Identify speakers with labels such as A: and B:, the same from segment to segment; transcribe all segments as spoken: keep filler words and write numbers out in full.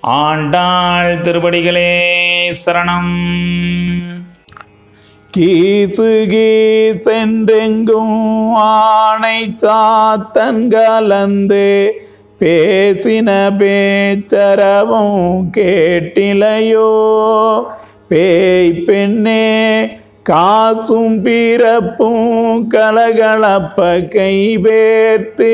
A: ஆண்டாள் திருவடிகளே சரணம்.
B: கீசு கீசென்றெங்கும் ஆணை சாத்தன் கலந்து பேசின பேச்சரவும் கேட்டிலையோ? பேய் பெண்ணே காசும் பிறப்பும் கலகலப்ப கைவேர்த்து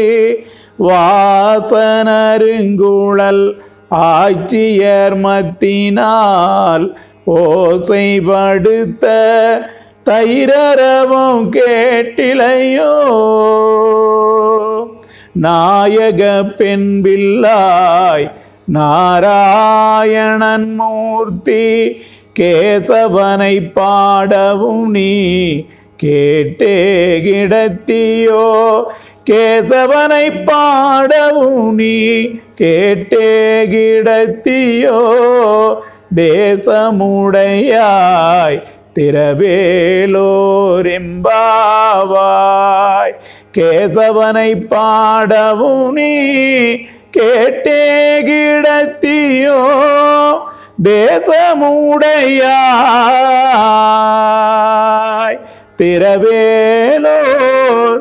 B: வாசனருங்குழல் ஆட்சியர் மத்தினால் ஓசைப்படுத்த தைரரவும் கேட்டிலையோ? நாயக பெண் பிள்ளாய் நாராயணன் மூர்த்தி கேசவனை பாடவும் நீ கேட்டே கிடத்தியோ? கேசவனை பாடவும் நீ கேட்டே கிடத்தியோ? தேசமுடையாய் திரவேலோரெம்பாவாய். கேசவனை பாடவும் நீ கேட்டே கிடத்தியோ? தேசமுடையாய் திரவேலோர்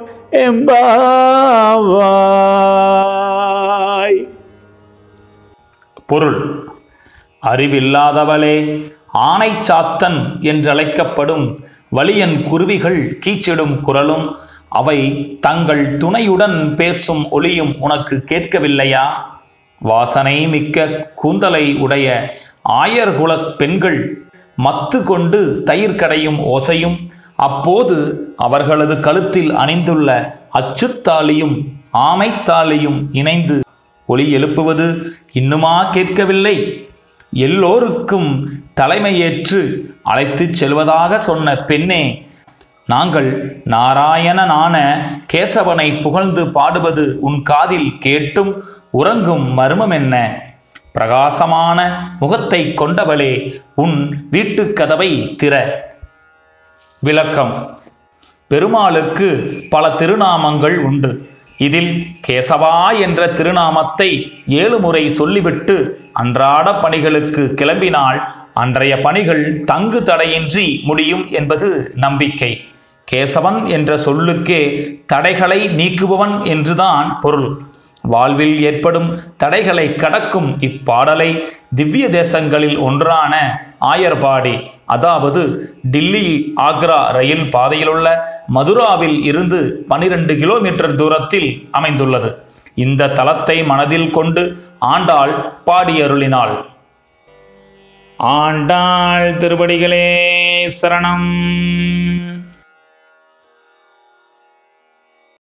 B: எம்பாவாய்.
A: பொருள்: அறிவில்லாதவளே, ஆனை சாத்தன் என்றழைக்கப்படும் வலியன் குருவிகள் கீச்சிடும் குரலும் அவை தங்கள் துணையுடன் பேசும் ஒலியும் உனக்கு கேட்கவில்லையா? வாசனை மிக்க கூந்தலை உடைய ஆயர்குலப் பெண்கள் மத்து கொண்டு தயிர் கடையும் ஓசையும், அப்போது அவர்களது கழுத்தில் அணிந்துள்ள அச்சுத்தாலியும் ஆமைத்தாலியும் இணைந்து ஒலி எழுப்புவது இன்னுமா கேட்கவில்லை? எல்லோருக்கும் தலைமையேற்று அழைத்துச் செல்வதாக சொன்ன பெண்ணே, நாங்கள் நாராயணனான கேசவனை புகழ்ந்து பாடுவது உன் காதில் கேட்டும் உறங்கும் மர்மம் என்ன? பிரகாசமான முகத்தை கொண்டவளே, உன் வீட்டுக் கதவை திற. விளக்கம்: பெருமாளுக்கு பல திருநாமங்கள் உண்டு. இதில் கேசவா என்ற திருநாமத்தை ஏழு முறை சொல்லிவிட்டு அன்றாட பணிகளுக்கு கிளம்பினால் அன்றைய பணிகள் தங்கு தடையின்றி முடியும் என்பது நம்பிக்கை. கேசவன் என்ற சொல்லுக்கே தடைகளை நீக்குபவன் என்றுதான் பொருள். வாழ்வில் ஏற்படும் தடைகளை கடக்கும் இப்பாடலை திவ்ய தேசங்களில் ஒன்றான ஆயர்பாடி, அதாவது டில்லி ஆக்ரா ரயில் பாதையிலுள்ள மதுராவில் இருந்து பனிரெண்டு கிலோமீட்டர் தூரத்தில் அமைந்துள்ளது. இந்த தலத்தை மனதில் கொண்டு ஆண்டாள் பாடியருளினாள். ஆண்டாள் திருவடிகளே சரணம்.